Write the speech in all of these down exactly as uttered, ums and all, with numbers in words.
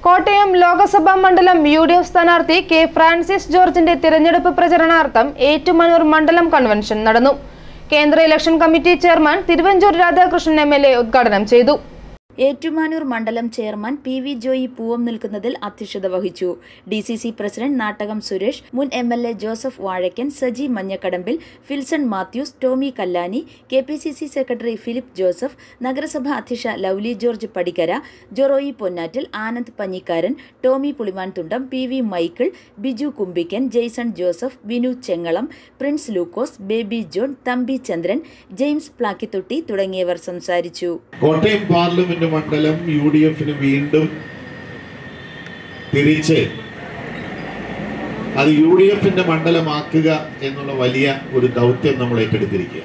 കോട്ടയം ലോകസഭാ മണ്ഡലം U D F സ്ഥാനാർത്ഥി കെ ഫ്രാൻസിസ് ജോർജിന്റെ തിരഞ്ഞെടുപ്പ് പ്രചരണാർത്ഥം ഏറ്റുമാനൂർ മണ്ഡലം കൺവെൻഷൻ നടന്നു. കേന്ദ്ര election committee chairman Thiruvanchoor Radhakrishnan M L A ഉദ്ഘാടനം ചെയ്തു. ഏറ്റുമാനൂർ മണ്ഡലം ചെയർമാൻ പി വി ജോയി പൂവം നിൽക്കുന്നതിൽ അധ്യക്ഷത വഹിച്ചു. D C C president Nattakam Suresh, മുൻ M L A Joseph Vazhakkan, Saji Manjakadambil, Filson Mathews, Tomy Kallani, K P C C secretary Philip Joseph, നഗരസഭാ അധ്യക്ഷ ലൗലി ജോർജ് പടിക്കര, ജൊറോയി പൊന്നാറ്റിൽ, ആനന്ദ് പഞ്ഞിക്കാരൻ, ടോമി പുളിമാൻതുണ്ടം, പി വി മൈക്കിൾ, ബിജു കുമ്പിക്കൻ, ജെയ്സൺ ജോസഫ്, വിനു ചെങ്ങളം, പ്രിൻസ് ലൂക്കോസ്, ബേബി ജോൺ, തമ്പി ചന്ദ്രൻ, ജെയിംസ് പ്ലാക്കിത്തൊട്ടി തുടങ്ങിയവർ സംസാരിച്ചു. കോട്ടയം പാർലമെന്റ് മണ്ഡലം യു ഡി എഫിന് വീണ്ടും തിരിച്ച് അത് യു ഡി എഫിന്റെ മണ്ഡലമാക്കുക എന്നുള്ള വലിയ ഒരു ദൗത്യം നമ്മൾ ഏറ്റെടുത്തിരിക്കുക.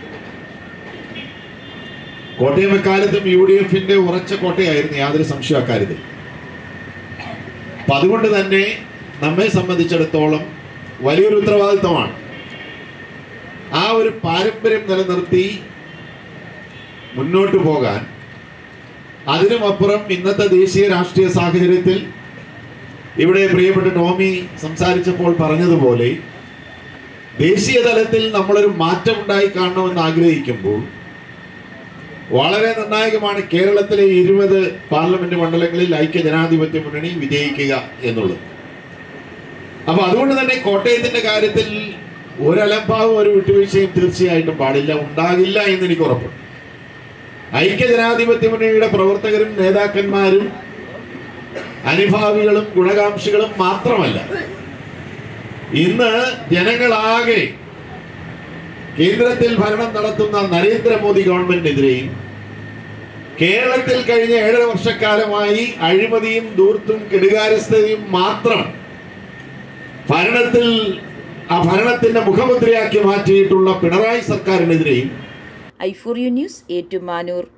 കോട്ടയം എക്കാലത്തും യു ഡി എഫിന്റെ ഉറച്ച കോട്ടയായിരുന്നു, യാതൊരു സംശയ അക്കാര്യത്തിൽ. അപ്പൊ അതുകൊണ്ട് തന്നെ നമ്മെ സംബന്ധിച്ചിടത്തോളം വലിയൊരു ഉത്തരവാദിത്വമാണ് ആ ഒരു പാരമ്പര്യം നിലനിർത്തി മുന്നോട്ട് പോകാൻ. അതിനുമപ്പുറം ഇന്നത്തെ ദേശീയ രാഷ്ട്രീയ സാഹചര്യത്തിൽ ഇവിടെ പ്രിയപ്പെട്ട ടോമി സംസാരിച്ചപ്പോൾ പറഞ്ഞതുപോലെ ദേശീയ തലത്തിൽ നമ്മളൊരു മാറ്റം ഉണ്ടായി കാണണമെന്ന് ആഗ്രഹിക്കുമ്പോൾ വളരെ നിർണായകമാണ് കേരളത്തിലെ ഇരുപത് പാർലമെന്റ് മണ്ഡലങ്ങളിൽ ഐക്യ ജനാധിപത്യ മുന്നണി വിജയിക്കുക എന്നുള്ളത്. അപ്പൊ അതുകൊണ്ട് തന്നെ കോട്ടയത്തിന്റെ കാര്യത്തിൽ ഒരലംഭാവും ഒരു വിട്ടുവീഴ്ചയും തീർച്ചയായിട്ടും പാടില്ല, ഉണ്ടാകില്ല എന്ന് എനിക്ക് ഉറപ്പുണ്ട്. ഐക്യജനാധിപത്യ മുന്നണിയുടെ പ്രവർത്തകരും നേതാക്കന്മാരും അനുഭാവികളും ഗുണകാംക്ഷികളും മാത്രമല്ല, ഇന്ന് ജനങ്ങളാകെ കേന്ദ്രത്തിൽ ഭരണം നടത്തുന്ന നരേന്ദ്രമോദി ഗവൺമെന്റിനെതിരെയും കേരളത്തിൽ കഴിഞ്ഞ ഏഴര വർഷക്കാലമായി അഴിമതിയും ധൂർത്തും കെടുകാര്യസ്ഥതയും മാത്രം ഭരണത്തിൽ ആ ഭരണത്തിന്റെ മുഖമുദ്രയാക്കി മാറ്റിയിട്ടുള്ള പിണറായി സർക്കാരിനെതിരെയും I for U news Ettumanoor.